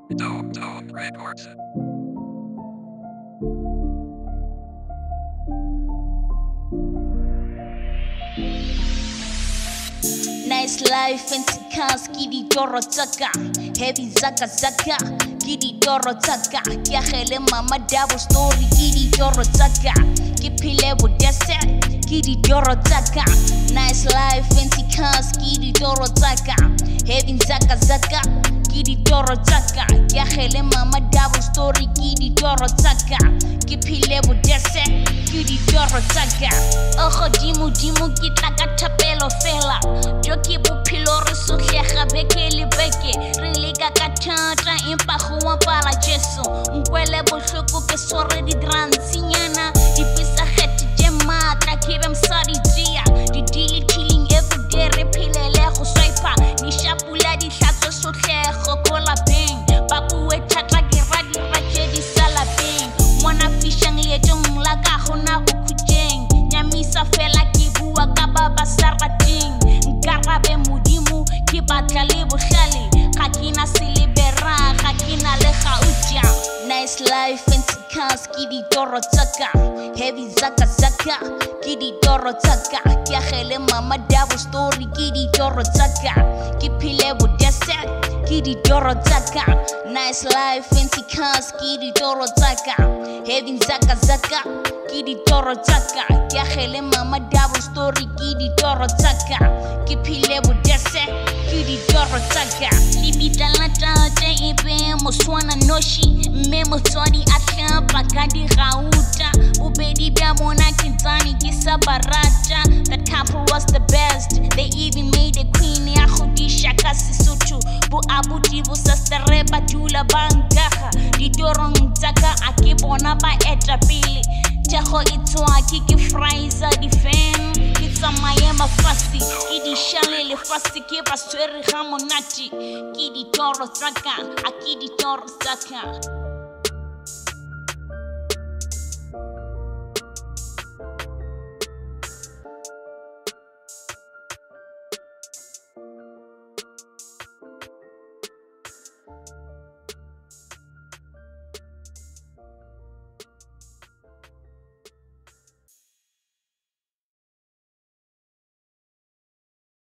Dome Records. Nice life, fancy cars, kidi toro taka. Heavy zaka zaka, kidi toro taka. Kiahele mama double story, kidi toro taka. Kipile budese, kidi toro taka. Nice life, fancy cars, kidi toro taka. Heavy zaka zaka, kidi toro taka. Kiahele mama double story, kidi toro taka. Kipile budese, kidi toro taka. Ojo dimu dimu kitaka tapelo fela. Joki bophelo re sotlega beke le beke re leka ka thata empa go wapala Jesu nkwele bohloko ke sore di drantsinyana di pisa het je matla ke be msadi dia di daily killing every day re philele go swiper ni shapula di hlatso sotlego ko lapeng ba bue thata ke ra di rache di salapeng mona fishang leetong la ka gona go khutjeng nyamisa fela ke bua ka baba sarating Karabe mudimu ki batla le bohlale ga kina silibera ga kina le gautja nice life fancy cars ki di toro tsaka heavy zaka zaka ki di toro tsaka ke agele mama double story ki di toro tsaka ki phile bodese ki di toro tsaka nice life fancy cars ki di toro tsaka heavy zaka zaka ki di toro tsaka ke agele mama double story ki di toro tsaka ki phile bodese ki di toro tsaka libita la tate ipe moswana noshi mme motswadi a hlapa ka di gauta bobedi bja bona kintsani ke sa barata that couple was the best they even made a queen ya khodisha ka Sesotho bo abuti bo sa stereba dula bankaga ditorong tsaka a ke bona ba eta pele Jago itswa ke fries di fan ke tsamaye mafasi ke di shale le fasi ke ba swere ga monati ke di toro tsaka a ke di toro tsaka